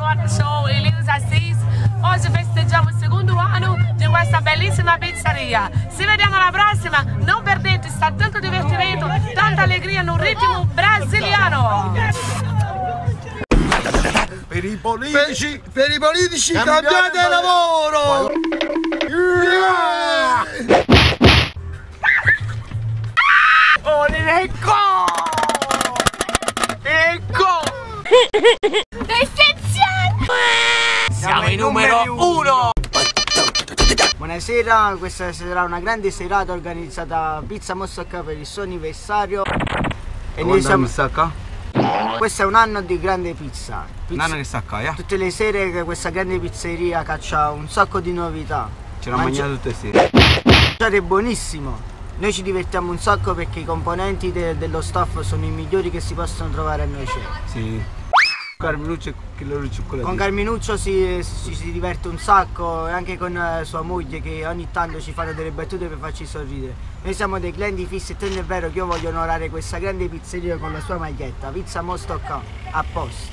Morning Show Elisa Assis. Oggi festeggiamo il secondo anno di questa bellissima pizzeria. Ci vediamo alla prossima, non perdete, sta tanto divertimento, tanta allegria in un ritmo brasiliano. Per i politici cambiate lavoro! Oh, ecco! Siamo il numero 1! Buonasera, questa sarà una grande serata organizzata Pizza Mostocca per il suo anniversario. E noi siamo... Questo è un anno di grande pizza. Un anno che sta qua, yeah? Tutte le sere che questa grande pizzeria caccia un sacco di novità. Ce l'ho mangiato tutte le sere. Mangiare è buonissimo. Noi ci divertiamo un sacco perché i componenti dello staff sono i migliori che si possono trovare a noi. Sì. Carminuccio e loro cioccolati. Con Carminuccio si diverte un sacco e anche con sua moglie che ogni tanto ci fanno delle battute per farci sorridere. Noi siamo dei clienti fissi e tanto è vero che io voglio onorare questa grande pizzeria con la sua maglietta. Pizza Mostocca, a posto.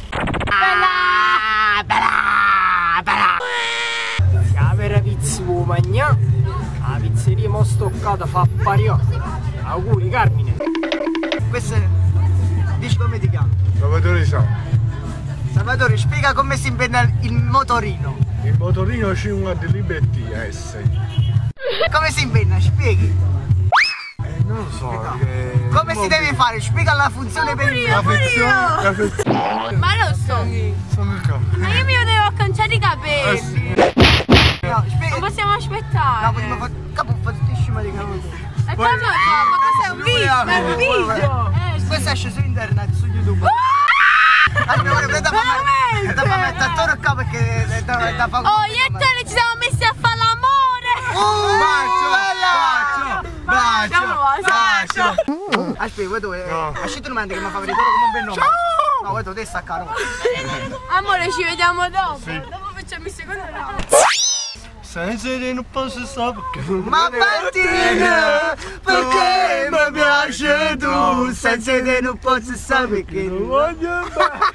Bella! La vera pizza può mangiare, la pizzeria Mostoccata fa pariò. Auguri Carmine. Questo è... Dici come ti chiami? Salvatore Sa. Salvatore, spiega come si inventa il motorino. Il motorino 50 Liberty S. Come si inventa? Spieghi. Non lo so. Come si deve fare? Spiega la funzione per il La funzione. Ma lo so, Sono il capo. ma io mi devo acconciare i capelli. No, spiega. Non possiamo aspettare. No, prima capo fatissimo di capo. E come lo so? Ma cos'è un video? È un video! Questo esce su internet, su YouTube. Allora, da mettere a toro qua perché da fare. Oh, io e te ci siamo messi a fare l'amore! Bacio! Aspetta, voi dove? Asciutto il mente che mi fa vedere come un bel nome. No, voi dovete staccare. Amore, ci vediamo dopo. Dopo facciamo il secondo round. Senza di non posso stare perché Ma Martina, perché mi piace tu? Senza di non posso stare perché non voglio.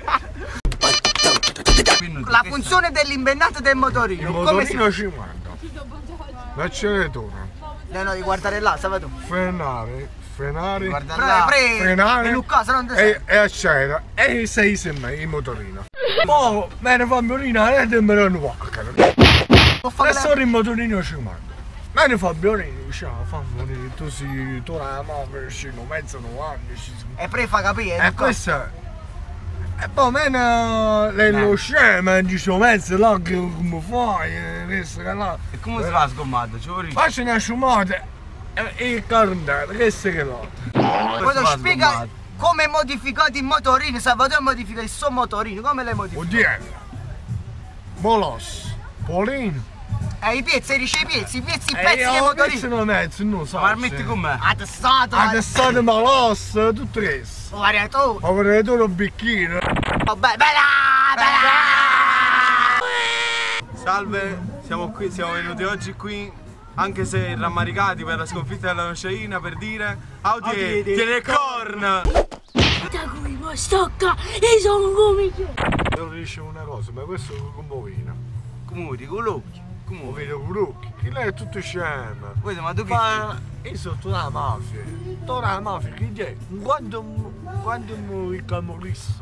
La funzione dell'imbennato del motorino. Il Come si... motorino 50. L'acceleratore. No, di guardare là, Salvatore. Frenare. Guarda là. Frenare. Luca, se non ti sai. E accelera. E sei sempre il motorino. Oh, me ne fa violina e me ne vaccano. Adesso il motorino 50. Me ne fa violina, diciamo, fa violina. Tu sei, tu la 9, vicino, mezzo 90. E poi fa capire. E questo... E poi meno lo scema, dice mezzo là che come fai, questo che là. E come si fa a sgommare? Ci vuole? Faccio una sciumata e il carnale, questo che là. Poi spiega come è modificato il motorino, Salvatore modifica il suo motorino, come l'hai modificato? Oddio, Bolos, Polino. I pezzi, i pezzi del motorino. Questo non è mezzo, non so. Ma metti con me? Attestato, malos, tutto questo. guarda tu. Avrei tu un bicchino. Bella! Salve, siamo venuti oggi qui, anche se rammaricati per la sconfitta della Noceina, per dire Audi tiene il corn! Da cui Mostocca e sono come Non riesce una cosa, ma questo è un bovino. Come con l'occhio? Come vedo con l'occhio? Che lei è tutto scema. Guarda, ma tu che... Ma io sono tutta la mafia. Tutta la mafia, che è? Quando mi ricamorissa?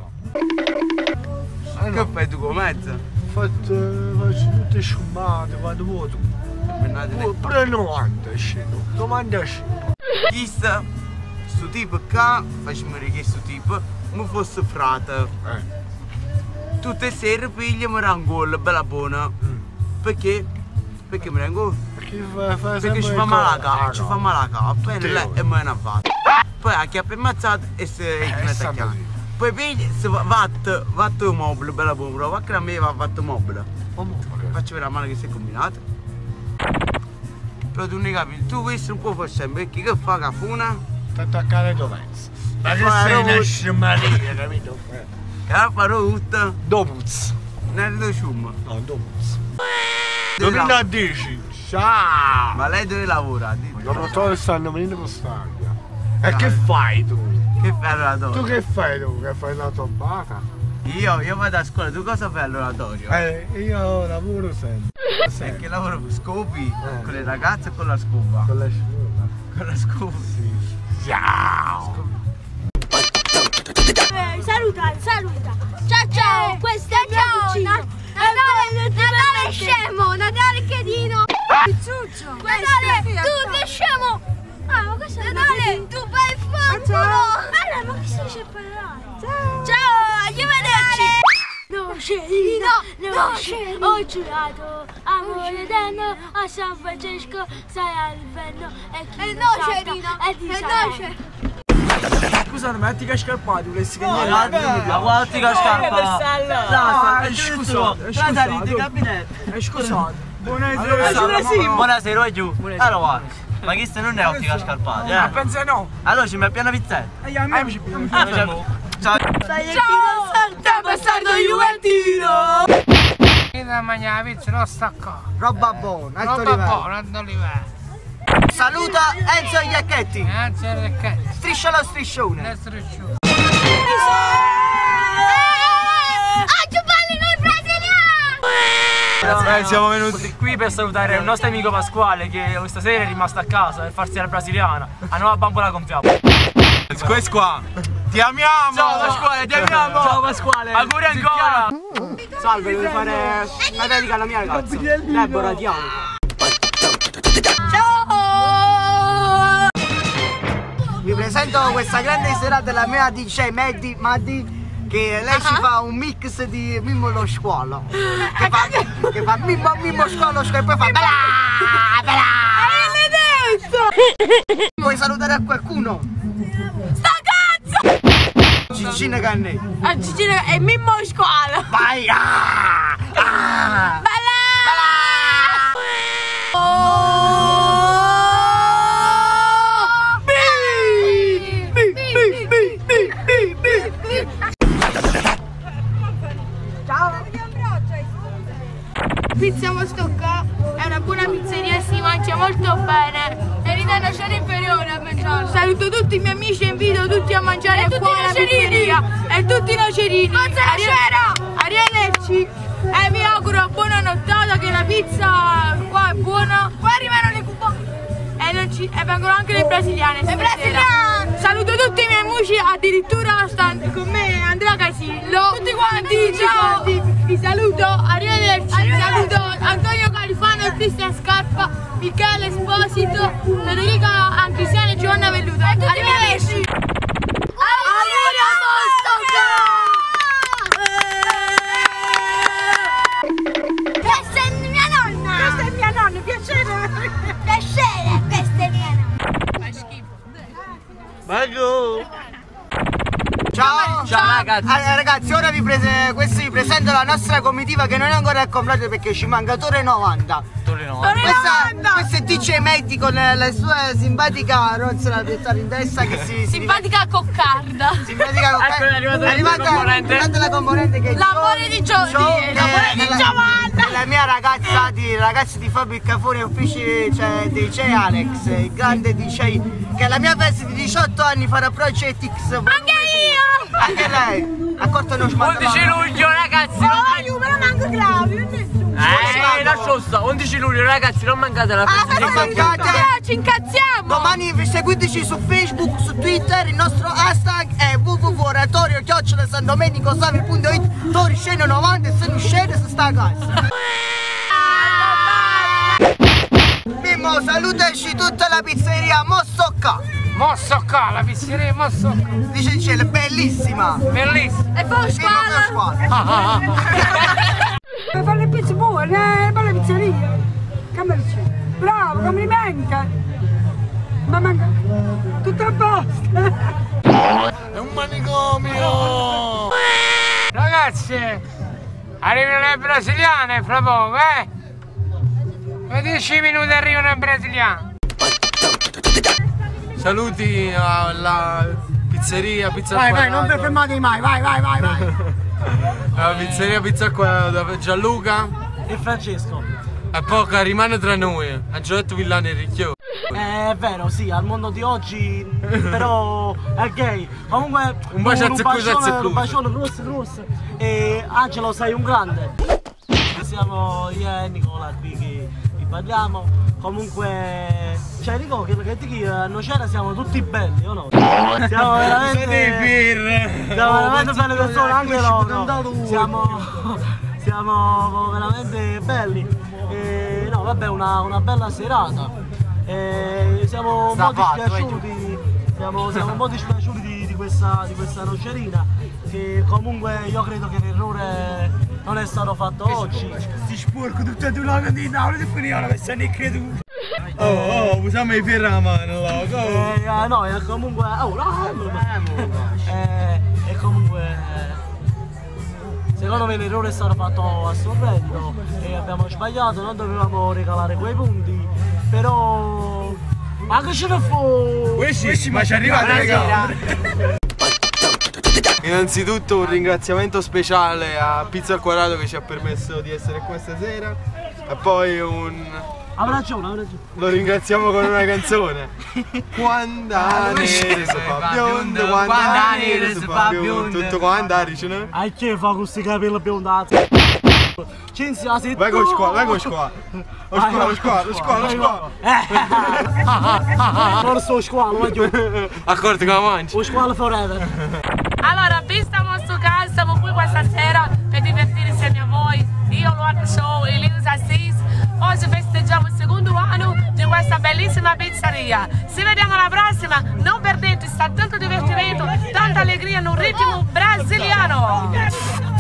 Che fai tu con mezzo? Faccio tutte sciumate, quando vuoi tu. Pure 90 scendo, 95. Chissà, sto tipo qua, facciamo che sto tipo, mi fosse frate. Tutte le sere piglia mi rangolo, bella buona. Perché? Perché mi rangolo? Perché ci fa male la capa, ci fa male la capa, e lei e me ne va. Poi a chiappa ammazzata e si mette a chiamare. Poi piglia, se fatto un mobile, bella buona, prova che a me va fatto un mobile. Faccio vedere la mano che si è combinata. Però tu ne capi, tu questo non può fare sempre, perché che fa cafuna? Ti attaccare dov'è? Ma che sei una scimaria, capito? E la farò tutta. Dopuz. Nello cium. No, dopuz. Domino a 10. Ciao! Ma lei dove lavora? Dopo tutto stanno venendo con staglia. E che fai tu? Che fai allora tu? Tu che fai tu? Che fai la tombata? Io vado a scuola, tu cosa fai all'oratorio? Io lavoro sempre. E che lavoro? Scopi? Con le ragazze o con la scopa? Con la scuola. Con la scopa? Sì. Ciao! Saluta. Ciao, questo è il mio cucino. Natale scemo, Natale chedino. Pizzuccio. Natale, tu sei scemo. Ah, ma questo è Natale, tu fai il fanculo. Allora, ma che stai a parlare? Ciao, arrivederci. No, scerino, ho giurato, amore eterno, a San Francesco stai al livello e chi lo salta è di Salerno. Scusate, ma ti cascarpati, volessi che Ma guarda ti cascarpa! Scusate. Buonasera, vai giù. Allora guarda, ma questo non è ottica scarpati, Ma pensa no. Allora ci mettiamo una pizzetta. Ciao! Ciao, bastardo Juventino! Da mangiare la pizza non sta qua. Roba buona, alto Roba livello. buona, alto livello. Saluta Enzo Iacchetti. Anzi, il che? Striscia lo striscione. Destro giù. Oggi parli noi brasiliani! Siamo venuti qui per salutare il nostro amico Pasquale che questa sera è rimasto a casa per farsi la brasiliana. A nuova bambola compriamo. Questo qua. Ti amiamo! Ciao Pasquale, ti amiamo! Ciao Pasquale! Auguri ancora! Salve, devo fare una dedica alla mia ragazza. Deborah, ti amo. Ciao! Vi presento questa grande serata della mia DJ Maddi, che lei ci fa un mix di Mimmo lo squalo. Che fa Mimmo squalo e poi fa bla. Vuoi salutare a qualcuno? Sta cazzo! Cicina Canne. A Cicina è Mimmo Squalo! Vai! Bella! Pizza Mostocca è una buona pizzeria e si mangia molto bene. E lì danno scena inferiore a mangiare. Saluto tutti i miei amici e invito tutti a mangiare qua alla pizzeria. E tutti i nocerini. Arrivederci. E vi auguro buona nottata, che la pizza qua è buona. Poi arrivano le coupon. E vengono anche le brasiliane. Le brasiliane! Saluto tutti i miei amici, addirittura stanno con me Andrea Casillo. Tutti quanti, ciao! Vi saluto, arrivederci. Saluto Antonio Califano e Cristian Scarpa, Michele Esposito, Federica Ancristiano e Giovanna Velluto. Arrivederci! Auguri a Mostocca! Questa è mia nonna! Questa è mia nonna, piacere! Piacere, questa è mia nonna! Fai schifo! Mago! Ciao! Ciao ragazzi! Ragazzi, ora vi presento la nostra comitiva che non è ancora al completo perché ci manca Torre 90. Questa è DJ Maddi con la sua simpatica rozzola in testa che si Simpatica coccarda! simpatica Ecco, è arrivata la componente che è L'amore di Giovanna! la mia ragazza ragazzi di Fabio Cafone, uffici DJ Alex, il grande DJ che alla mia festa di 18 anni farà Project X. Anche io! Anche lei! A corto non 11 luglio ragazzi! Io me la manco Claudio! lascio sta! 11 luglio ragazzi, non mancate la festa! non mancate! Ci incazziamo! Domani seguiteci su Facebook, su Twitter, il nostro hashtag è www.oratorio@sandomenicosavi.it. Tori sceno 90 e se non scende si sta a casa. Mimmo, salutaci tutta la pizzeria Mostocca. Mostocca, la pizzeria Mostocca. Dice è bellissima. Bellissima. E poi squadra! Per fare le pizze buone, bella pizzeria. Camerici. Bravo, complimenti. Ma manca tutto a posto. È un manicomio! Ragazzi, arrivano le brasiliane fra poco, eh? Per 10 minuti arrivano le brasiliane. Saluti alla pizzeria Pizza Vai, Quadrato. non vi fermate mai, vai. La pizzeria Pizza Quadrato da Gianluca E Francesco? e poco rimane tra noi. Angioletto Villani e Ricchio. È vero, sì, al mondo di oggi, però Ok, comunque Un bacio a Zeccuso. un bacione grosso e Angelo sei un grande. Siamo io e Nicola qui che vi parliamo. Comunque, cioè Nico, che a Nocera siamo tutti belli, o no? Siamo veramente belle persone, anche loro. Siamo veramente belli. E, no, vabbè, una bella serata. E siamo un po' dispiaciuti. Siamo un po' dispiaciuti di questa nocerina, che comunque io credo che l'errore non è stato fatto oggi. Si sporco tutte e due la cantina, non ti finire, non sei neanche tu. Oh, usiamo i piedi a mano, loco. No, e comunque... e comunque... secondo me l'errore è stato fatto a Sorrento e abbiamo sbagliato, non dovevamo regalare quei punti, però... anche ce ne fu! Ma ci arrivate, raga! Innanzitutto un ringraziamento speciale a Pizza al Quadrato che ci ha permesso di essere qua stasera e poi Ha ragione. lo ringraziamo con una canzone. Quando nere si fa biondo, quando nere si fa biondo. Tutto quando dicene? E che fa con questi capelli biondati? Cinzia, sei tu! Vai con scuola. Lo squalo. Non so squalo, vai giù. Accordi con la mancia. Lo squalo forever. Allora, stiamo su casa, siamo qui questa sera per divertirci insieme a voi. Io, Luana Show e Linus Assis. Oggi festeggiamo il secondo anno di questa bellissima pizzeria. Ci vediamo alla prossima, non perdete, sta tanto divertimento, tanta allegria in un ritmo brasiliano.